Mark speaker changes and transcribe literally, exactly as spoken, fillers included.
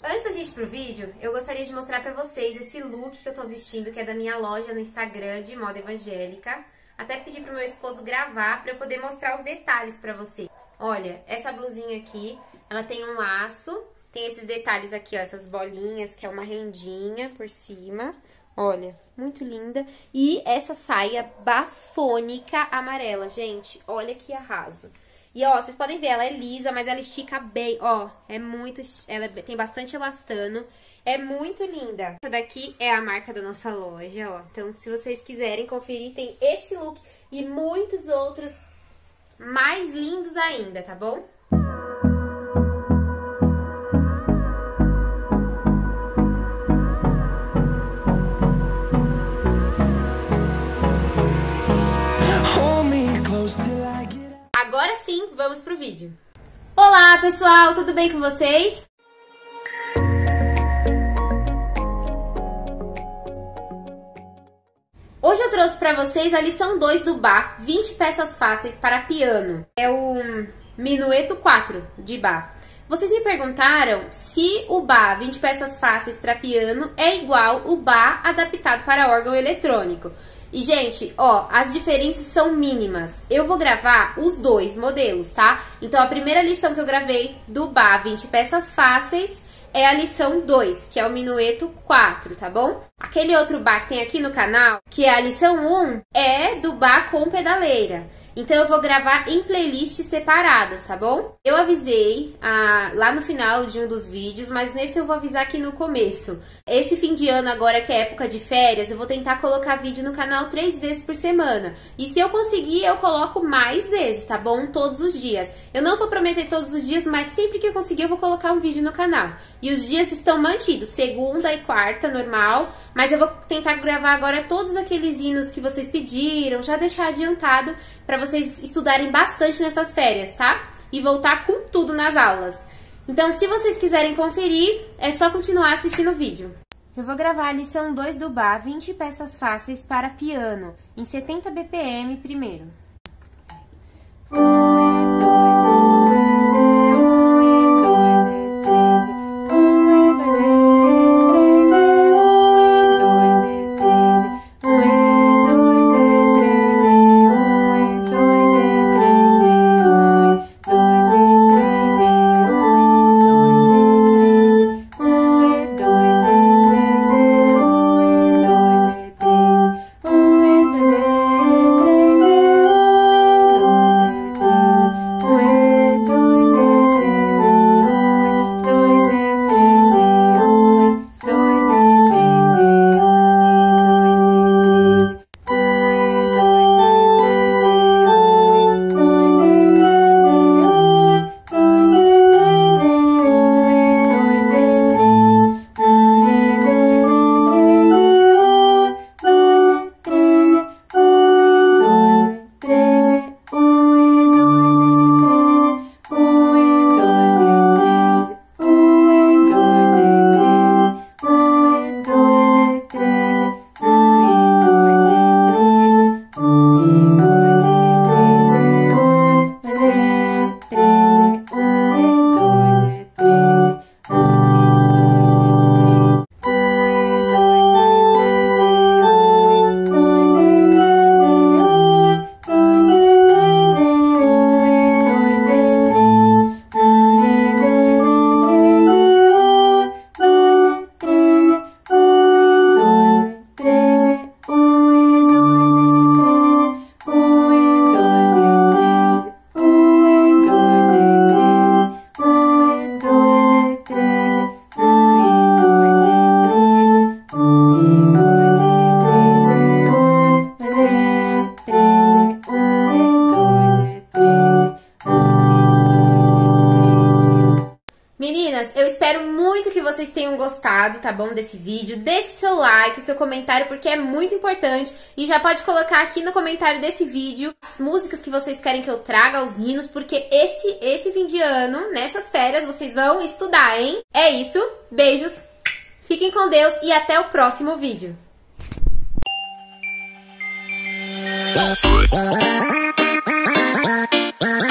Speaker 1: Antes da gente ir pro vídeo, eu gostaria de mostrar pra vocês esse look que eu tô vestindo, que é da minha loja no Instagram de moda evangélica. Até pedi pro meu esposo gravar pra eu poder mostrar os detalhes pra vocês. Olha, essa blusinha aqui, ela tem um laço, tem esses detalhes aqui, ó, essas bolinhas, que é uma rendinha por cima. Olha, muito linda. E essa saia bafônica amarela, gente, olha que arraso. E, ó, vocês podem ver, ela é lisa, mas ela estica bem, ó, é muito, ela tem bastante elastano, é muito linda. Essa daqui é a marca da nossa loja, ó, então se vocês quiserem conferir, tem esse look e muitos outros mais lindos ainda, tá bom? Agora sim, vamos pro vídeo. Olá, pessoal, tudo bem com vocês? Hoje eu trouxe pra vocês a lição dois do Bach, vinte peças fáceis para piano. É o Minueto quatro de Bach. Vocês me perguntaram se o Bach vinte peças fáceis para piano é igual o Bach adaptado para órgão eletrônico. E, gente, ó, as diferenças são mínimas. Eu vou gravar os dois modelos, tá? Então, a primeira lição que eu gravei do Bach vinte peças fáceis é a lição dois, que é o Minueto quatro, tá bom? Aquele outro Bach que tem aqui no canal, que é a lição um, é do Bach com pedaleira. Então, eu vou gravar em playlists separadas, tá bom? Eu avisei ah, lá no final de um dos vídeos, mas nesse eu vou avisar aqui no começo. Esse fim de ano, agora que é época de férias, eu vou tentar colocar vídeo no canal três vezes por semana. E se eu conseguir, eu coloco mais vezes, tá bom? Todos os dias. Eu não vou prometer todos os dias, mas sempre que eu conseguir, eu vou colocar um vídeo no canal. E os dias estão mantidos, segunda e quarta, normal. Mas eu vou tentar gravar agora todos aqueles hinos que vocês pediram, já deixar adiantado pra vocês estudarem bastante nessas férias, tá? E voltar com tudo nas aulas. Então, se vocês quiserem conferir, é só continuar assistindo o vídeo. Eu vou gravar a lição dois do Bach, vinte peças fáceis para piano, em setenta B P M primeiro. Eu espero muito que vocês tenham gostado, tá bom, desse vídeo. Deixe seu like, seu comentário, porque é muito importante. E já pode colocar aqui no comentário desse vídeo as músicas que vocês querem que eu traga, os hinos, porque esse, esse fim de ano, nessas férias, vocês vão estudar, hein? É isso, beijos, fiquem com Deus e até o próximo vídeo.
Speaker 2: Bye.